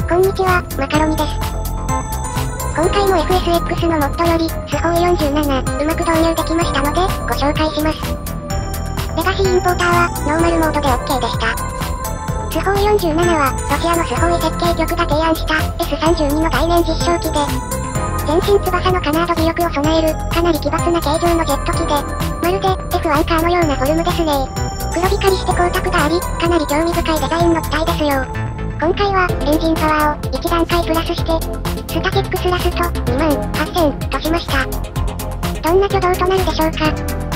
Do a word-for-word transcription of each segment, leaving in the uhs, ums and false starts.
こんにちは、マカロニです。今回も エフエスエックス のモッドより、スホーよんじゅうなな、うまく導入できましたので、ご紹介します。レガシーインポーターは、ノーマルモードで OK でした。スホーよんじゅうななは、ロシアのスホーイ設計局が提案した エスさんじゅうに の概念実証機で、全身翼のカナード尾翼を備える、かなり奇抜な形状のジェット機で、まるで エフワン カーのようなフォルムですね。黒光りして光沢があり、かなり興味深いデザインの機体ですよ。今回は、エンジンパワーをいち段階プラスして、スタティックスラストにまんはっせんとしました。どんな挙動となるでしょうか。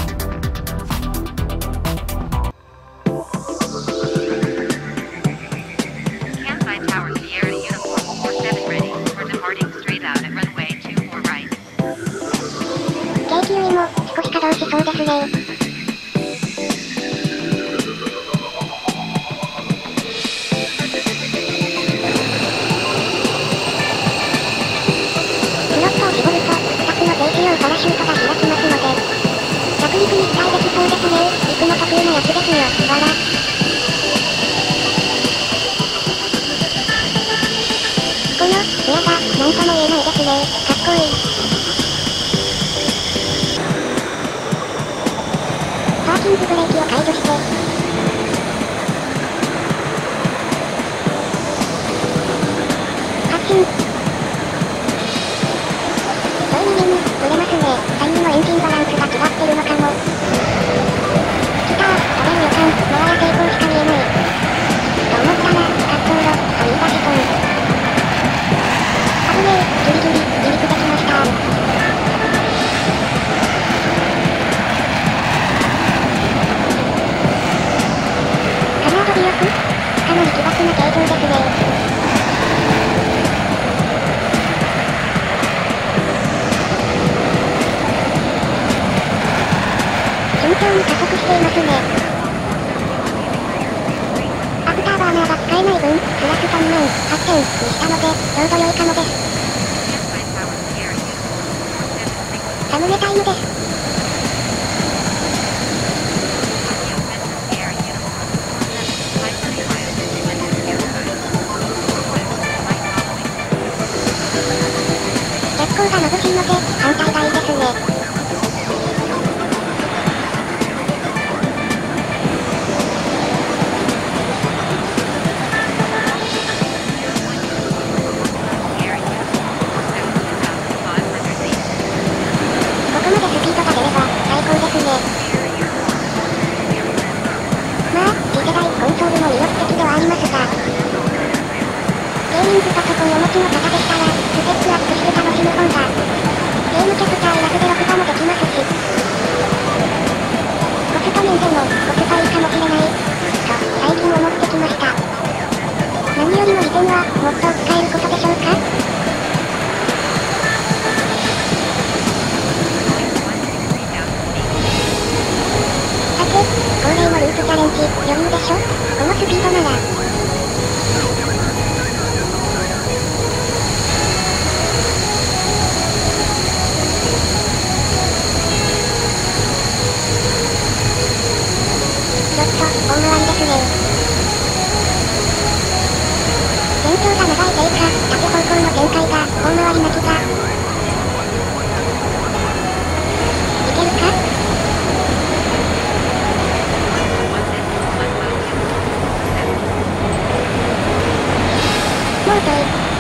景気よりも少し稼働しそうですね。パラシュートが開きますので、着陸に期待できそうですね。陸の得意なやつですよ。わら。この、エアが、なんとも言えないですね。かっこいい。パーキングブレーキを解除して、発進。売れますね。さんにのエンジンバランスが違ってるのかも。来たー、飛べる予感、もはや成功しか見えない。と思ったら、滑走路、と言い出しそう。危ねえ、ギリギリ、離陸できましたー。カナード尾翼？かなり奇抜な形状ですね。順調に加速していますね。アフターバーナーが使えない分、プラスさんまんはっせんにしたので、ちょうど良いかもです。サムネタイムです。月光が眩しいので、反対がいいですね。余裕でしょ？このスピードなら。ちょっと、大回りですね。全長が長いせいか、縦方向の展開が、大回りな気が。いけるか？もう遅い。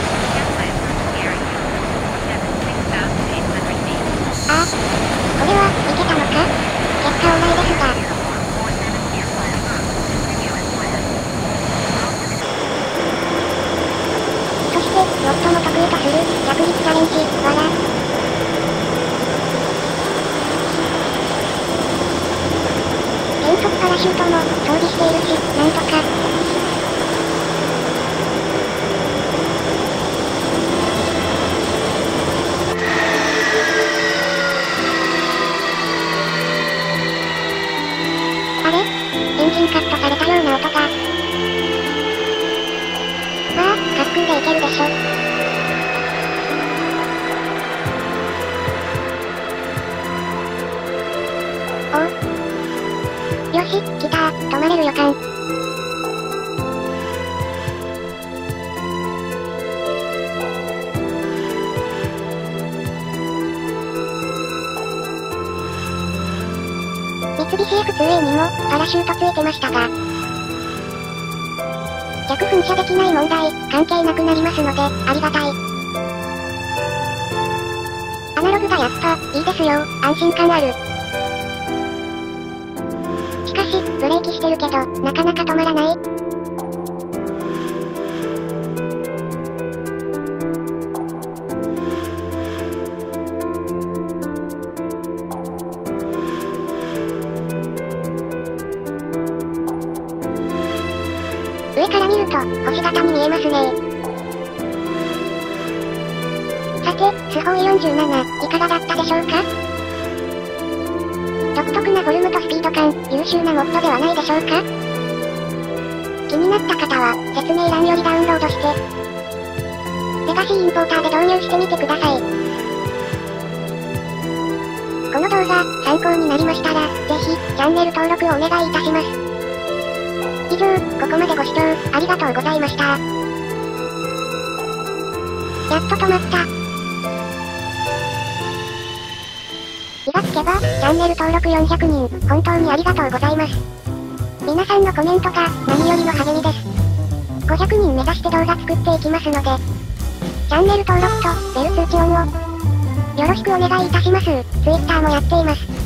ああ、これはいけたのか？結果オーライですが。そして、最も得意とする、着陸チャレンジ、わら。変速パラシュートも、装備しているし、なんとか。あれ？エンジンカットされたような音が。まあ、滑空でいけるでしょ。おう。よし、来たー、止まれる予感。 ビーシーエフツーエー にも、パラシュートついてましたが、逆噴射できない問題、関係なくなりますので、ありがたい。アナログがやっぱ、いいですよ、安心感ある。しかし、ブレーキしてるけど、なかなか止まらない。上から見ると、星型に見えますね。さて、スホーよんじゅうなな、いかがだったでしょうか？独特なフォルムとスピード感、優秀なモッドではないでしょうか？気になった方は、説明欄よりダウンロードして、レガシーインポーターで導入してみてください。この動画、参考になりましたら、ぜひ、チャンネル登録をお願いいたします。以上、ここまでご視聴、ありがとうございました。やっと止まった。気がつけば、チャンネル登録よんひゃくにん、本当にありがとうございます。皆さんのコメントが、何よりの励みです。ごひゃくにん目指して動画作っていきますので、チャンネル登録と、ベル通知オンを、よろしくお願いいたします。Twitter もやっています。